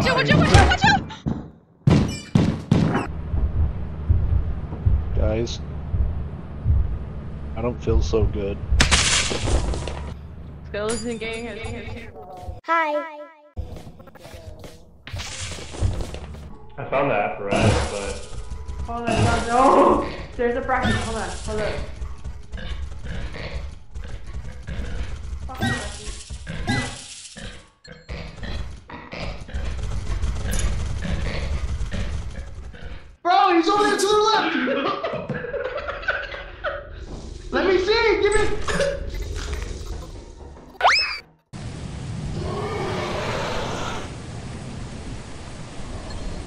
Watch out, watch out, watch out, watch out! Guys, I don't feel so good. Skeleton gang has Hi. I found the apparatus, but... Hold on, no, there's a bracket, hold on, hold on.